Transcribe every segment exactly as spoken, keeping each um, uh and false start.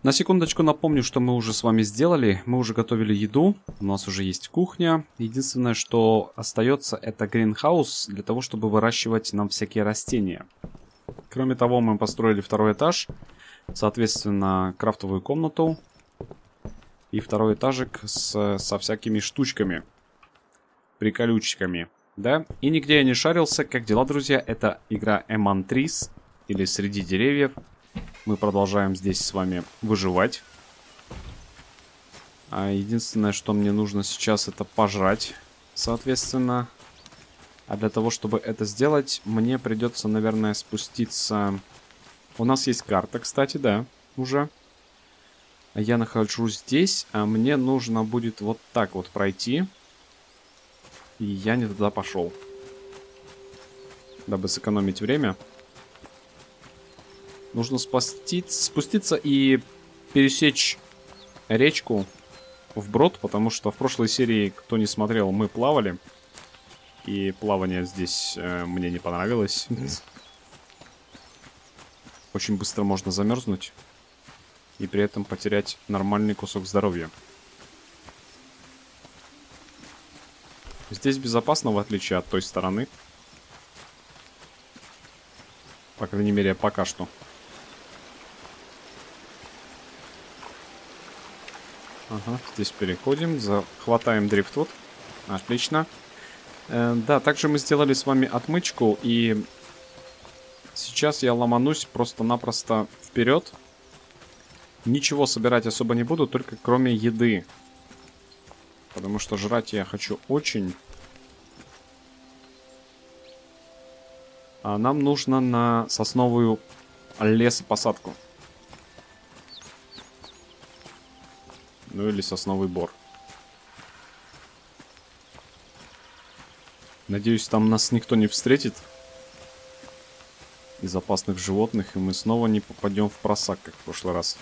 На секундочку напомню, что мы уже с вами сделали. Мы уже готовили еду, у нас уже есть кухня. Единственное, что остается, это гринхаус для того, чтобы выращивать нам всякие растения. Кроме того, мы построили второй этаж, соответственно, крафтовую комнату и второй этажик с, со всякими штучками, приколючками, да? И нигде я не шарился. Как дела, друзья? Это игра Among Trees, или Среди деревьев. Мы продолжаем здесь с вами выживать. А единственное, что мне нужно сейчас, это пожрать, соответственно. А для того, чтобы это сделать, мне придется, наверное, спуститься... У нас есть карта, кстати, да, уже. Я нахожусь здесь, а мне нужно будет вот так вот пройти. И я не туда пошел. Дабы сэкономить время. Нужно спуститься, спуститься и пересечь речку вброд, потому что в прошлой серии, кто не смотрел, мы плавали. И плавание здесь э, мне не понравилось. Очень быстро можно замерзнуть и при этом потерять нормальный кусок здоровья. Здесь безопасно, в отличие от той стороны. По крайней мере, пока что. Ага, здесь переходим, захватаем дрифтвуд. Отлично. Э, да, также мы сделали с вами отмычку, и сейчас я ломанусь просто-напросто вперед. Ничего собирать особо не буду, только кроме еды. Потому что жрать я хочу очень. А нам нужно на сосновую лесопосадку. Ну или сосновый бор. Надеюсь, там нас никто не встретит из опасных животных, и мы снова не попадем в просак, как в прошлый раз.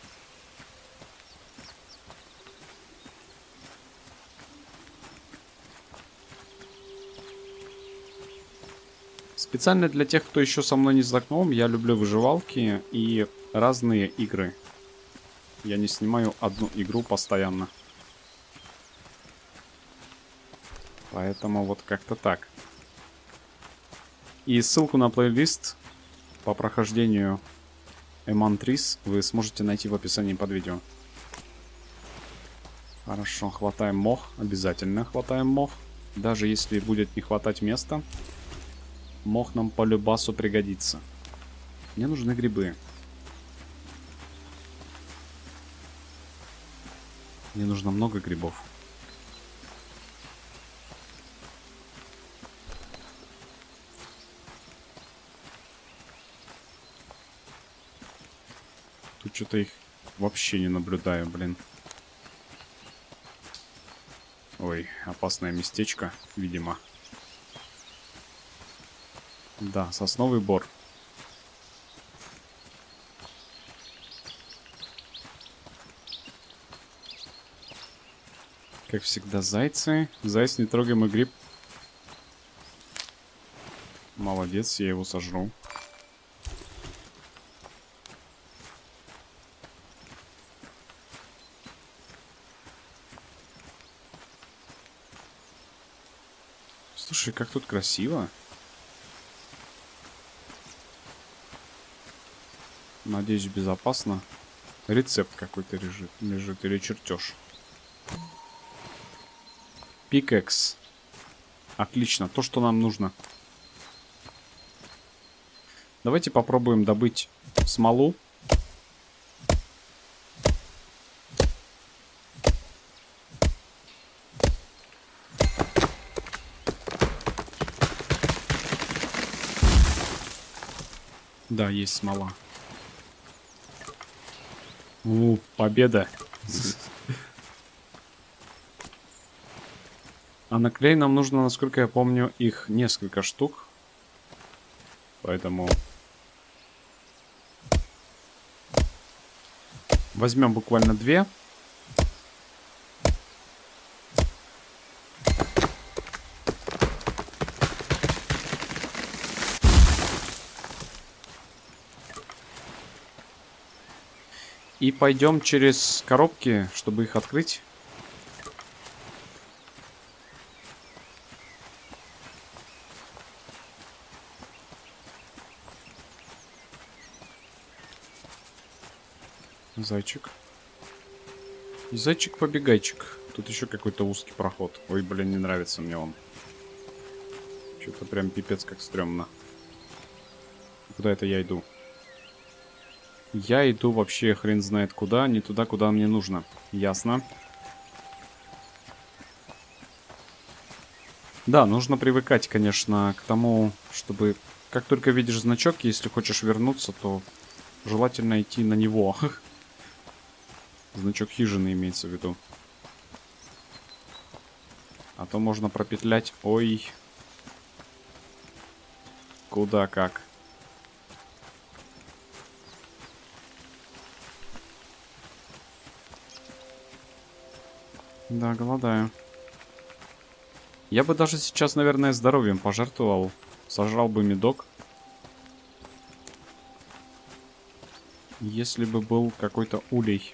Специально для тех, кто еще со мной не знаком, я люблю выживалки и разные игры. Я не снимаю одну игру постоянно. Поэтому вот как-то так. И ссылку на плейлист по прохождению Among Trees вы сможете найти в описании под видео. Хорошо, хватаем мох. Обязательно хватаем мох. Даже если будет не хватать места, мох нам по любасу пригодится. Мне нужны грибы. Мне нужно много грибов. Тут что-то их вообще не наблюдаю, блин. Ой, опасное местечко, видимо. Да, сосновый бор. Как всегда, зайцы. Заяц, не трогай мой гриб. Молодец, я его сожру. Слушай, как тут красиво. Надеюсь, безопасно. Рецепт какой-то лежит, лежит или чертеж. Пикэкс. Отлично, то, что нам нужно. Давайте попробуем добыть смолу. Да, есть смола. У, победа. А на клей нам нужно, насколько я помню, их несколько штук. Поэтому возьмем буквально две. И пойдем через коробки, чтобы их открыть. Зайчик. И зайчик-побегайчик. Тут еще какой-то узкий проход. Ой, блин, не нравится мне он. Что-то прям пипец как стрёмно. Куда это я иду? Я иду вообще хрен знает куда. Не туда, куда мне нужно. Ясно. Да, нужно привыкать, конечно, к тому, чтобы... Как только видишь значок, если хочешь вернуться, то желательно идти на него. Значок хижины имеется в виду. А то можно пропетлять. Ой. Куда как. Да, голодаю. Я бы даже сейчас, наверное, здоровьем пожертвовал. Сожрал бы медок. Если бы был какой-то улей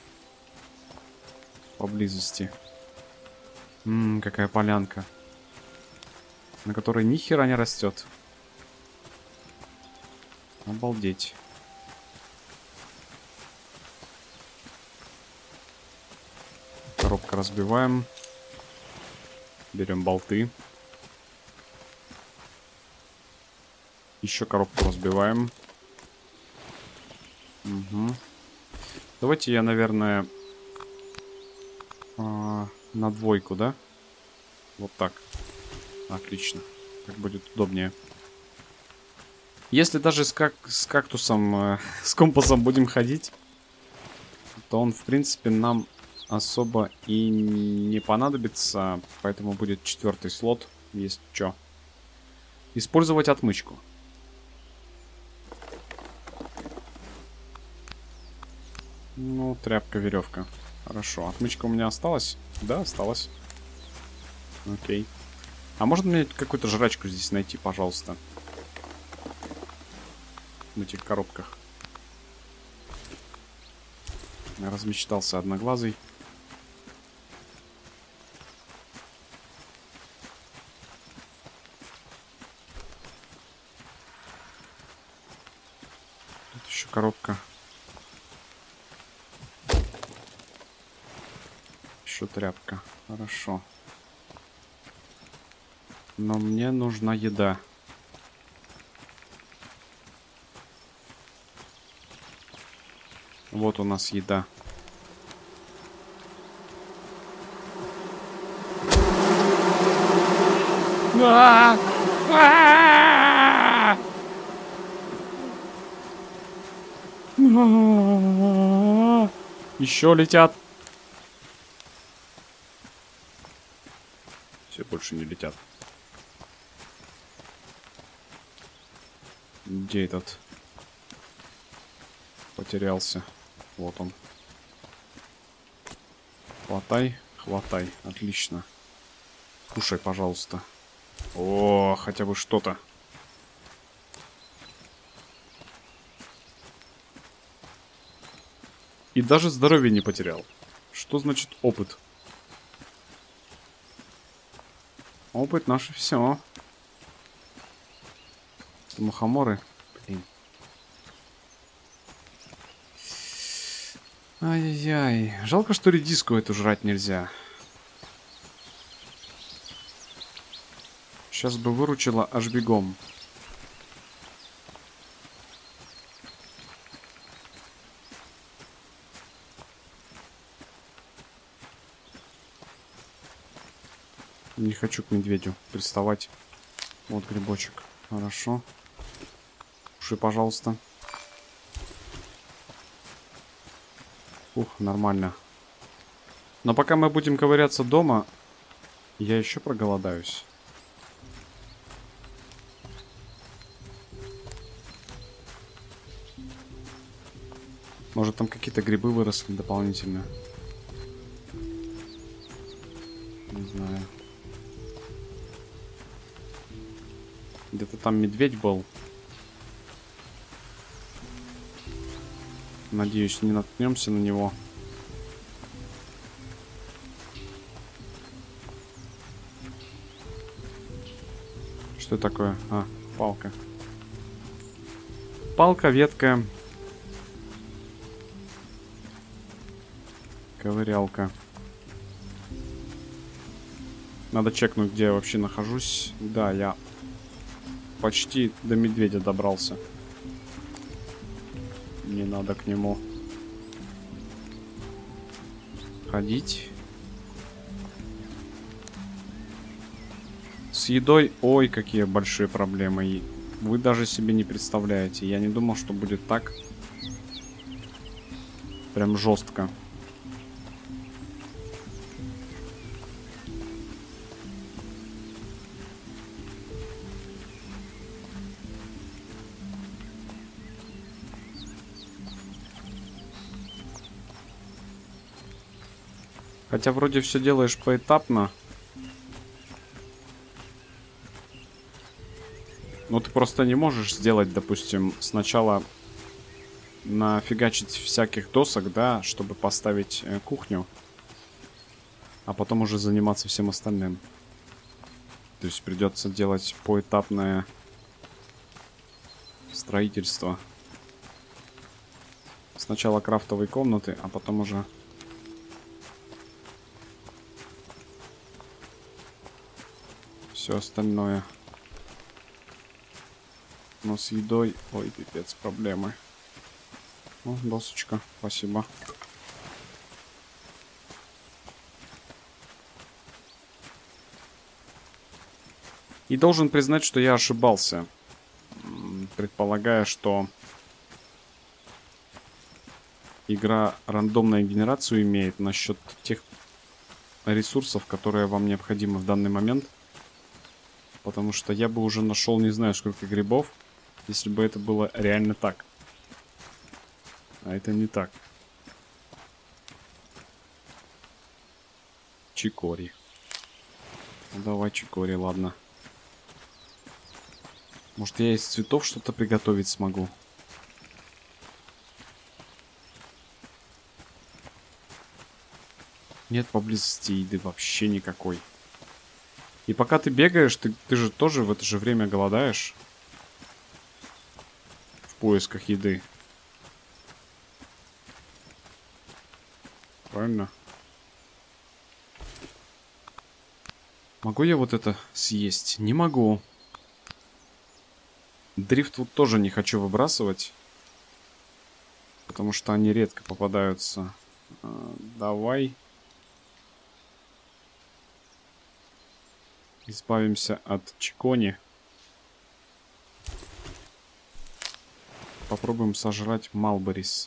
поблизости. Ммм, какая полянка. На которой ни хера не растет. Обалдеть. Коробка разбиваем. Берем болты. Еще коробку разбиваем. Угу. Давайте я, наверное, э, на двойку, да? Вот так. Отлично. Так будет удобнее. Если даже с, как с кактусом, э, с компасом будем ходить, то он, в принципе, нам особо и не понадобится. Поэтому будет четвертый слот, есть что. Использовать отмычку. Ну, тряпка, веревка. Хорошо. Отмычка у меня осталась? Да, осталась. Окей. А можно мне какую-то жрачку здесь найти, пожалуйста? В этих коробках. Я размечтался одноглазый. Тут еще коробка. Еще тряпка. Хорошо. Но мне нужна еда. Вот у нас еда. Еще летят. Все, больше не летят. Где этот? Потерялся. Вот он. Хватай, хватай. Отлично. Кушай, пожалуйста. О, хотя бы что-то. И даже здоровье не потерял. Что значит опыт? Опыт наше все. Мухоморы. Блин. Ай-яй-яй. Жалко, что редиску эту жрать нельзя. Сейчас бы выручила аж бегом. Не хочу к медведю приставать. Вот грибочек. Хорошо. Кушай, пожалуйста. Ух, нормально. Но пока мы будем ковыряться дома, я еще проголодаюсь. Может, там какие-то грибы выросли дополнительно. Не знаю. Где-то там медведь был. Надеюсь, не наткнемся на него. Что это такое? А, палка. Палка, ветка. Ковырялка. Надо чекнуть, где я вообще нахожусь. Да, я почти до медведя добрался. Не надо к нему ходить. С едой, ой, какие большие проблемы. И вы даже себе не представляете. Я не думал, что будет так прям жестко. Хотя вроде все делаешь поэтапно. Но ты просто не можешь сделать, допустим, сначала нафигачить всяких досок, да, чтобы поставить э, кухню. А потом уже заниматься всем остальным. То есть придется делать поэтапное строительство. Сначала крафтовые комнаты, а потом уже... все остальное. Но с едой... ой, пипец, проблемы. О, досочка, спасибо. И должен признать, что я ошибался, предполагая, что игра рандомную генерацию имеет насчет тех ресурсов, которые вам необходимы в данный момент. Потому что я бы уже нашел не знаю сколько грибов, если бы это было реально так. А это не так. Чикори. Ну, давай чикори, ладно. Может, я из цветов что-то приготовить смогу? Нет поблизости еды вообще никакой. И пока ты бегаешь, ты, ты же тоже в это же время голодаешь. В поисках еды. Правильно? Могу я вот это съесть? Не могу. Дрифтвуд тоже не хочу выбрасывать. Потому что они редко попадаются. А, давай. Избавимся от чикони. Попробуем сожрать малберис.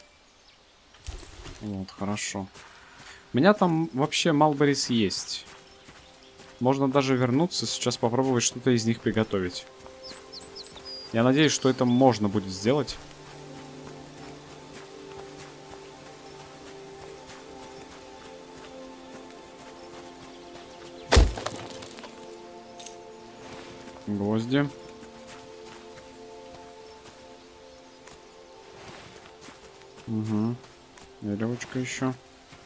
Вот, хорошо. У меня там вообще малберис есть. Можно даже вернуться, сейчас попробовать что-то из них приготовить. Я надеюсь, что это можно будет сделать. Гвозди. Угу. Веревочка еще.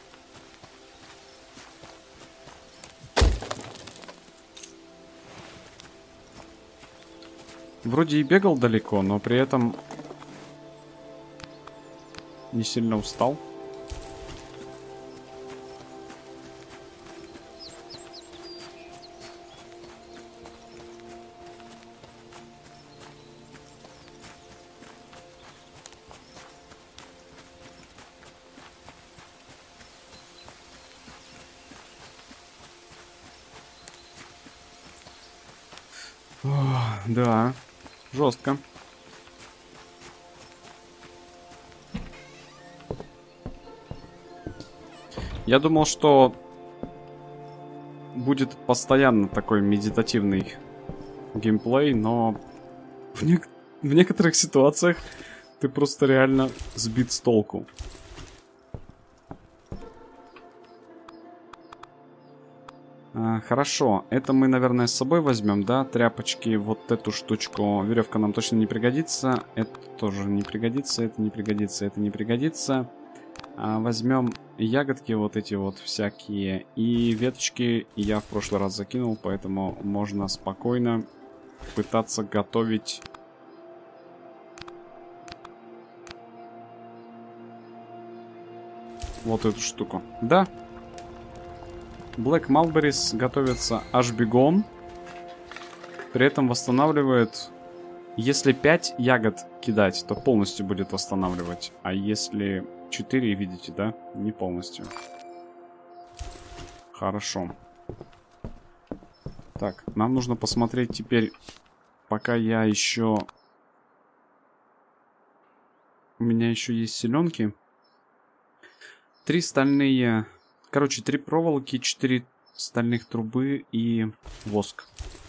Вроде и бегал далеко, но при этом не сильно устал. О, да, жестко. Я думал, что будет постоянно такой медитативный геймплей, но в, не в некоторых ситуациях ты просто реально сбит с толку. А, хорошо, это мы, наверное, с собой возьмем, да? Тряпочки, вот эту штучку. Веревка нам точно не пригодится. Это тоже не пригодится, это не пригодится, это не пригодится. А, возьмем ягодки вот эти вот всякие. И веточки я в прошлый раз закинул, поэтому можно спокойно пытаться готовить... вот эту штуку. Да. Black Mulberries готовится аж бегом. При этом восстанавливает... Если пять ягод кидать, то полностью будет восстанавливать. А если четыре, видите, да? Не полностью. Хорошо. Так, нам нужно посмотреть теперь, пока я еще... У меня еще есть селенки. Три стальные... Короче, три проволоки, четыре стальных трубы и воск.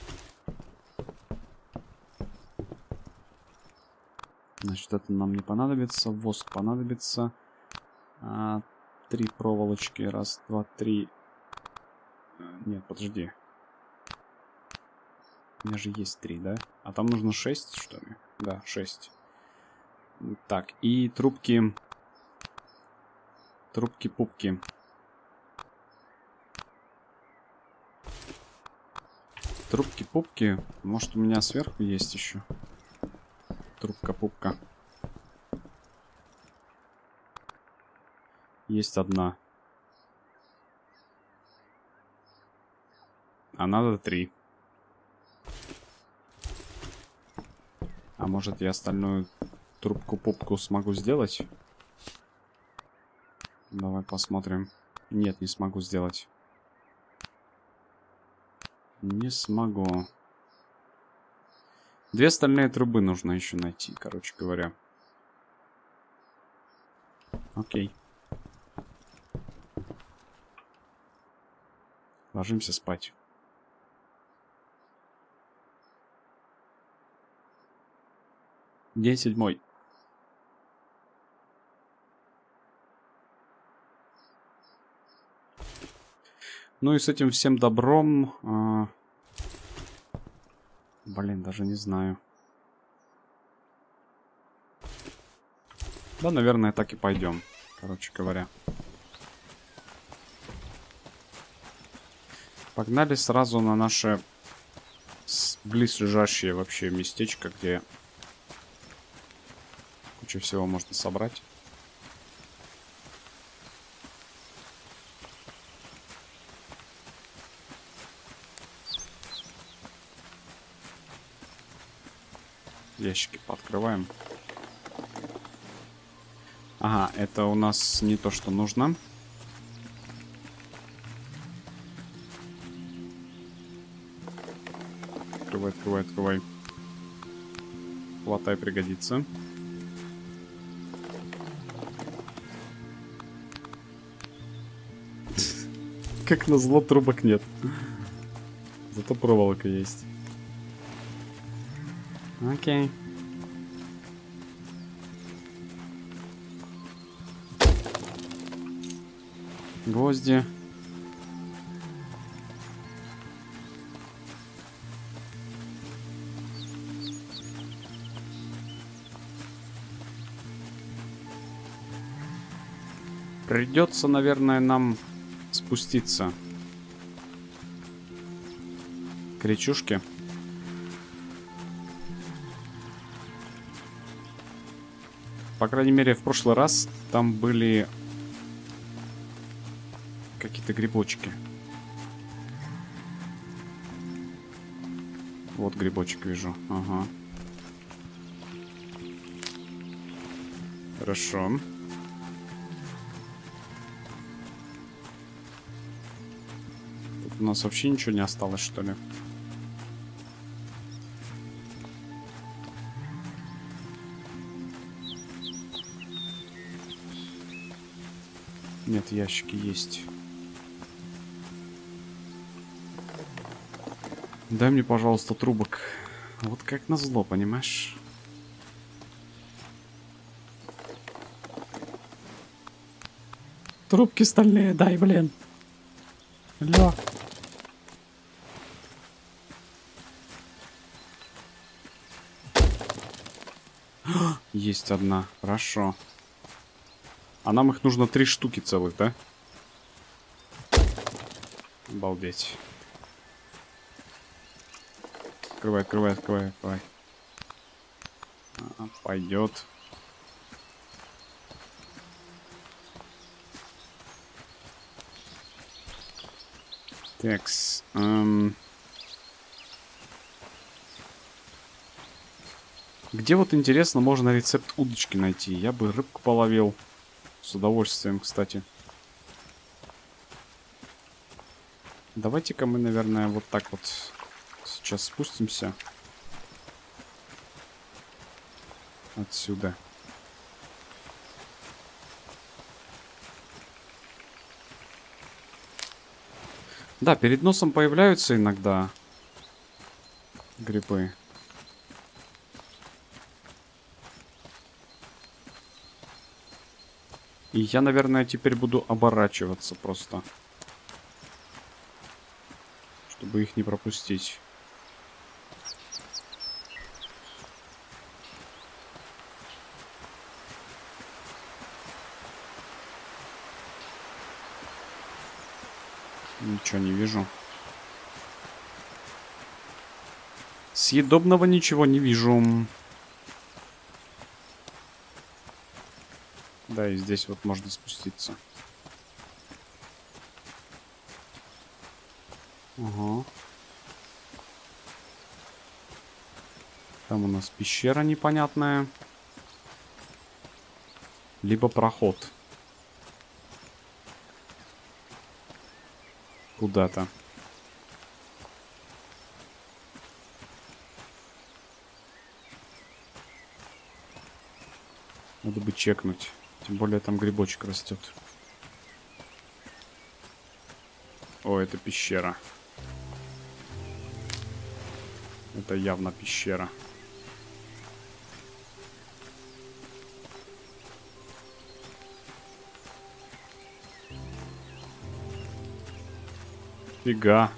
Значит, это нам не понадобится. Воск понадобится. А, три проволочки. Раз, два, три. Нет, подожди. У меня же есть три, да? А там нужно шесть, что ли? Да, шесть. Так, и трубки... Трубки-пупки. Трубки-пупки. Может, у меня сверху есть еще? Трубка-пупка. Есть одна. А надо три. А может, я остальную трубку-пупку смогу сделать? Давай посмотрим. Нет, не смогу сделать. Не смогу. Две стальные трубы нужно еще найти, короче говоря. Окей. Ложимся спать. День седьмой. Ну и с этим всем добром... А... Блин, даже не знаю. Да, наверное, так и пойдем, короче говоря. Погнали сразу на наше близлежащее вообще местечко, где кучу всего можно собрать. Ящики пооткрываем. Ага, это у нас не то, что нужно. Открывай, открывай, открывай. Хватай, пригодится. Как назло, трубок нет. Зато проволока есть. Окей. Гвозди. Придется, наверное, нам спуститься к речушке. По крайней мере, в прошлый раз там были какие-то грибочки. Вот грибочек вижу. Ага. Хорошо. Тут у нас вообще ничего не осталось, что ли? Нет, ящики есть. Дай мне, пожалуйста, трубок. Вот как назло, понимаешь? Трубки стальные, дай, блин. Алло. Есть одна. Хорошо. А нам их нужно три штуки целых, да? Обалдеть. Открывай, открывай, открывай, открывай. А, пойдет. Такс. Эм... Где вот, интересно, можно рецепт удочки найти? Я бы рыбку половил. С удовольствием, кстати. Давайте-ка мы, наверное, вот так вот сейчас спустимся. Отсюда. Да, перед носом появляются иногда грибы. И я, наверное, теперь буду оборачиваться просто. Чтобы их не пропустить. Ничего не вижу. Съедобного ничего не вижу. Да, и здесь вот можно спуститься. Ага. Там у нас пещера непонятная. Либо проход. Куда-то. Надо бы чекнуть. Тем более там грибочек растет. О, это пещера. Это явно пещера. Фига.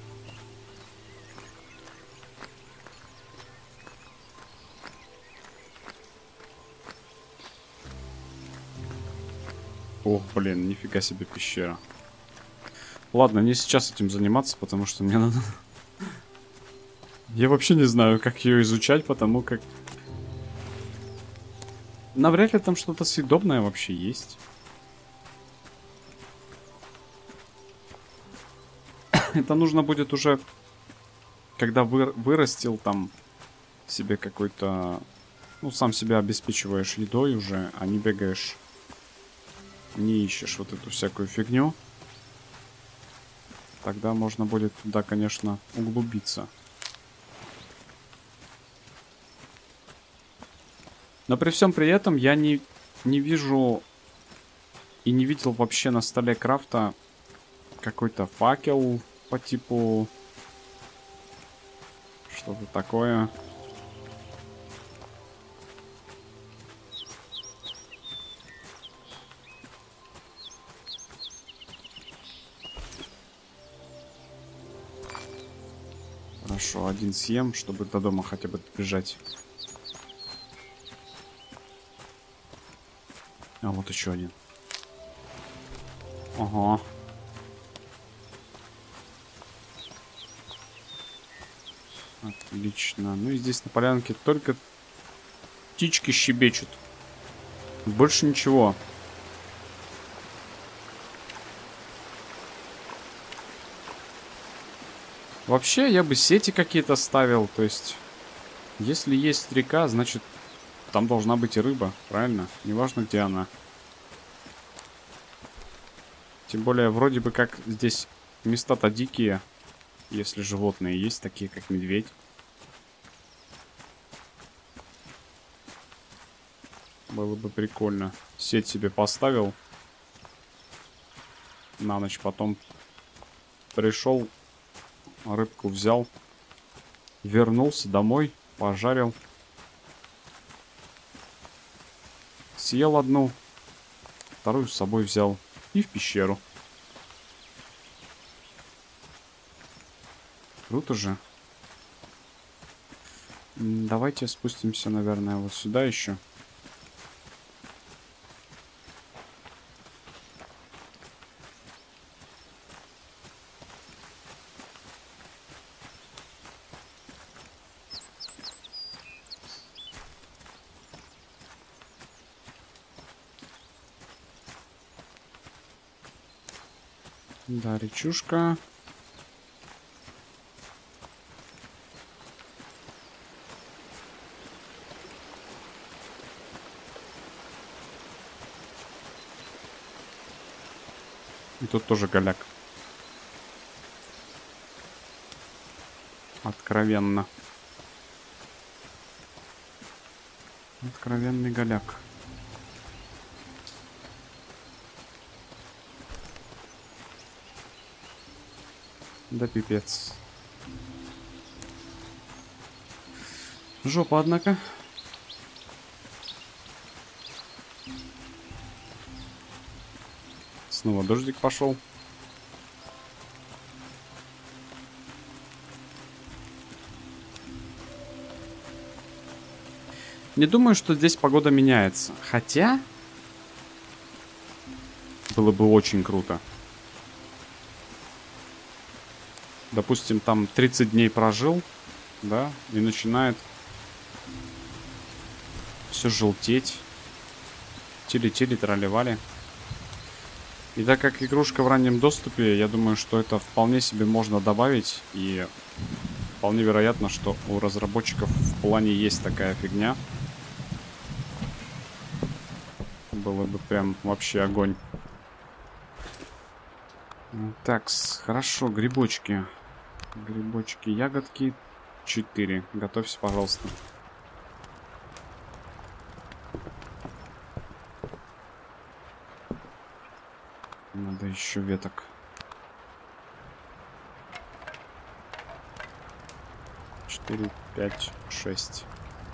Ох, блин, нифига себе пещера. Ладно, не сейчас этим заниматься, потому что мне надо... Я вообще не знаю, как ее изучать, потому как... Навряд ли там что-то съедобное вообще есть. Это нужно будет уже, когда вы... вырастил там себе какой-то... Ну, сам себя обеспечиваешь едой уже, а не бегаешь... Не ищешь вот эту всякую фигню. Тогда можно будет туда, конечно, углубиться. Но при всем при этом я не, не вижу и не видел вообще на столе крафта какой-то факел по типу... Что-то такое. Хорошо, один съем, чтобы до дома хотя бы добежать. А вот еще один. Ага. Отлично. Ну и здесь на полянке только птички щебечут. Больше ничего. Вообще, я бы сети какие-то ставил. То есть, если есть река, значит, там должна быть и рыба. Правильно? Неважно, где она. Тем более, вроде бы как здесь места-то дикие. Если животные есть, такие как медведь. Было бы прикольно. Сеть себе поставил. На ночь потом пришел, рыбку взял. Вернулся домой, пожарил. Съел одну. Вторую с собой взял. И в пещеру. Круто же. Давайте спустимся, наверное, вот сюда еще. Да, речушка. И тут тоже голяк. Откровенно. Откровенный голяк. Да пипец. Жопа, однако. Снова дождик пошел. Не думаю, что здесь погода меняется. Хотя... Было бы очень круто. Допустим, там тридцать дней прожил, да, и начинает все желтеть. Тили-тили, тролливали. И так как игрушка в раннем доступе, я думаю, что это вполне себе можно добавить. И вполне вероятно, что у разработчиков в плане есть такая фигня. Было бы прям вообще огонь. Так, хорошо, грибочки. Грибочки, ягодки. четыре. Готовься, пожалуйста. Надо еще веток. четыре, пять, шесть.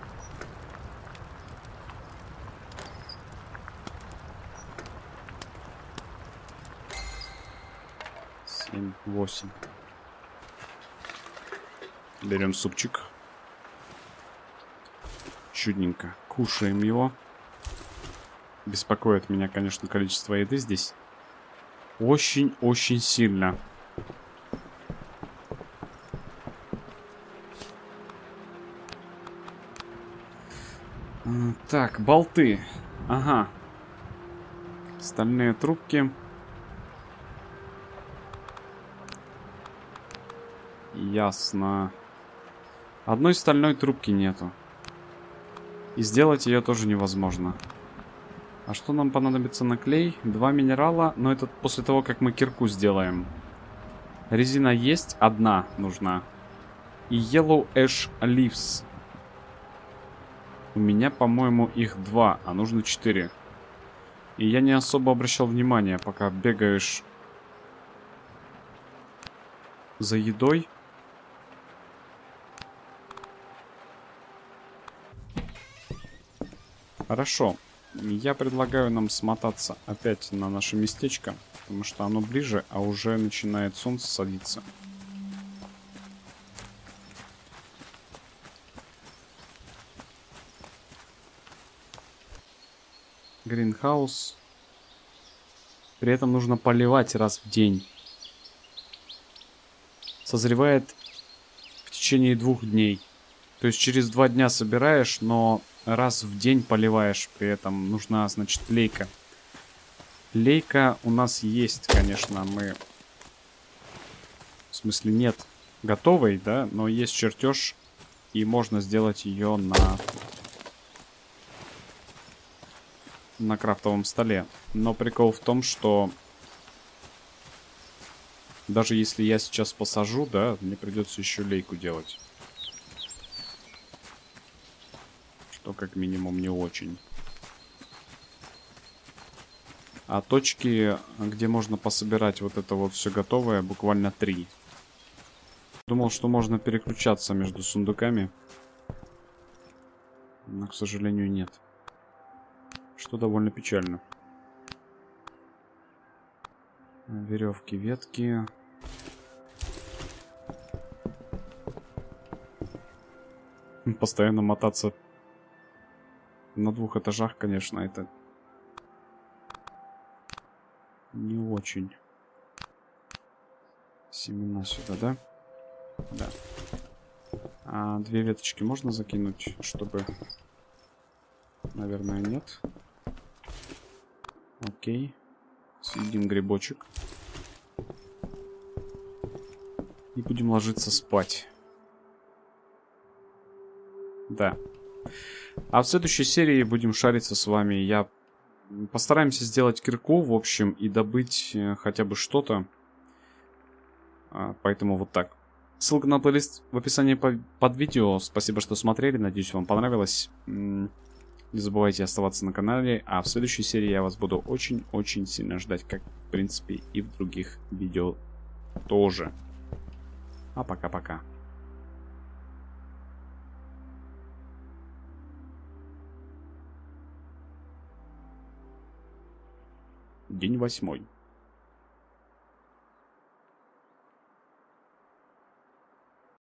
семь, восемь. Берем супчик. Чудненько. Кушаем его. Беспокоит меня, конечно, количество еды здесь. Очень-очень сильно. Так, болты. Ага. Стальные трубки. Ясно. Одной стальной трубки нету. И сделать ее тоже невозможно. А что нам понадобится на клей? Два минерала, но это после того, как мы кирку сделаем. Резина есть, одна нужна. И Yellow Ash Leaves. У меня, по-моему, их два, а нужно четыре. И я не особо обращал внимания, пока бегаешь за едой. Хорошо. Я предлагаю нам смотаться опять на наше местечко, потому что оно ближе, а уже начинает солнце садиться. Гринхаус. При этом нужно поливать раз в день. Созревает в течение двух дней. То есть через два дня собираешь, но раз в день поливаешь. При этом нужна, значит, лейка. Лейка у нас есть, конечно, мы... В смысле, нет готовой, да, но есть чертеж, и можно сделать ее на... на крафтовом столе. Но прикол в том, что... Даже если я сейчас посажу, да, мне придется еще лейку делать. Что как минимум не очень. А точки, где можно пособирать вот это вот все готовое, буквально три. Думал, что можно переключаться между сундуками. Но, к сожалению, нет. Что довольно печально. Веревки, ветки. Постоянно мотаться на двух этажах, конечно, это не очень. Семена сюда, да? Да. А две веточки можно закинуть, чтобы... Наверное, нет. Окей. Съедим грибочек. И будем ложиться спать. Да. А в следующей серии будем шариться с вами. Я постараемся сделать кирку, в общем, и добыть э, хотя бы что-то. А, поэтому вот так. Ссылка на плейлист в описании по под видео. Спасибо, что смотрели. Надеюсь, вам понравилось. Не забывайте оставаться на канале. А в следующей серии я вас буду очень-очень сильно ждать. Как, в принципе, и в других видео тоже. А пока-пока. День восьмой.